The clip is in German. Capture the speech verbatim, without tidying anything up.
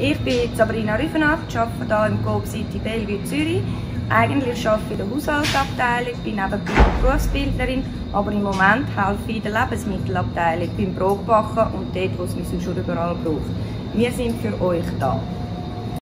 Ich bin Sabrina, arbeite hier im Coop City Zürich. Eigentlich arbeite ich in der Haushaltsabteilung, bin nebenbei Berufsbildnerin, aber im Moment helfe ich in der Lebensmittelabteilung beim Brotbacken und dort, wo es mich sonst schon überall braucht. Wir sind für euch da.